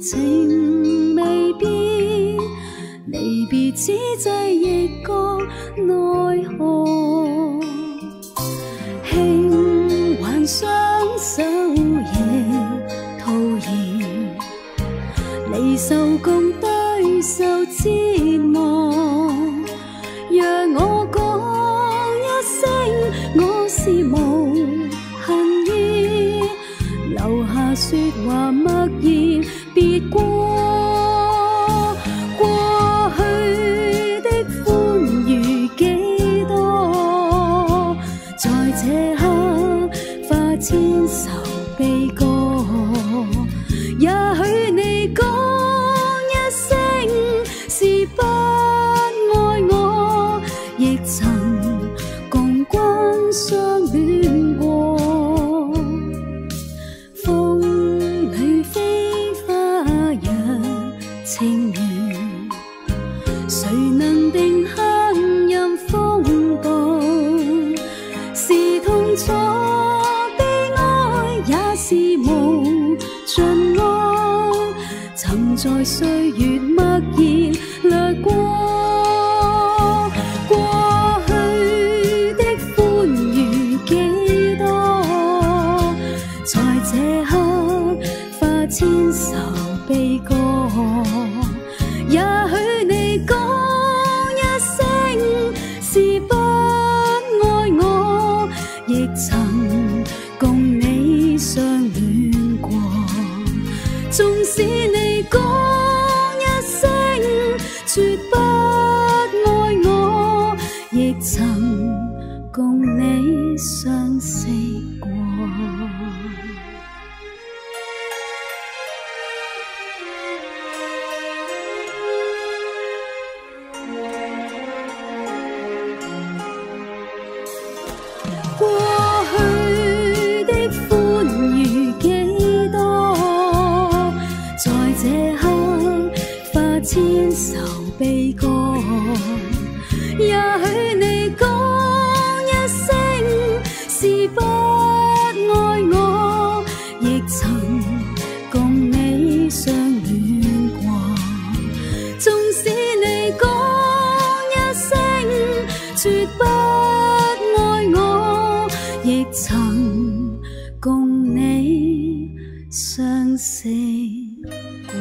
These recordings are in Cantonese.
情未變，離別之際亦覺奈何。輕挽雙手亦徒然，離愁共對受折磨。讓我講一聲，我是無恨意，留下說話默然別過。過去的歡愉幾多，在這刻化千愁悲歌。也許你講一聲是不愛我，亦曾共君相戀過。風裏飛花若情緣，誰能定香任風暴？是痛楚悲哀，也是無盡愛，曾在歲月默然掠過。過去的歡愉幾多，在這刻化千愁悲歌。也許你講一聲是不愛我，亦曾共你相戀過。縱使你講一聲絕不愛我，亦曾共你相識過。過去的歡愉幾多，在這刻化千愁悲歌。也許你講一聲是不愛我，亦曾共你相戀過。縱使你講一聲絕不愛我，亦曾共你相識過。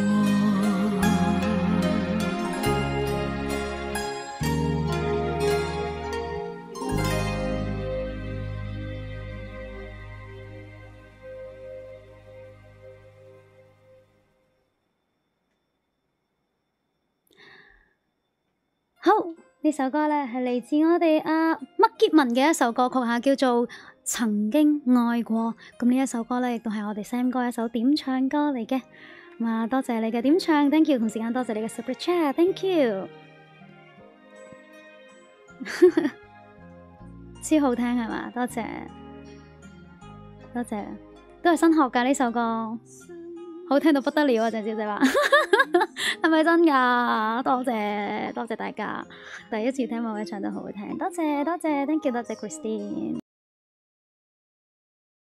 好，呢首歌呢係嚟自我哋麥潔文嘅一首歌曲嚇，叫做《曾經愛過》。咁呢一首歌呢，亦都係我哋 Sam 哥一首點唱歌嚟嘅。咁啊，多謝你嘅點唱 ，thank you。同時間多謝你嘅 Super Chat，thank you。超好聽係嘛？多謝，多謝，都係新學㗎呢首歌。好聽到不得了啊！鄭小姐話係咪真㗎？多謝多謝大家，第一次聽某位唱得好好聽，多謝多謝 ，thank you， 多謝 Christine。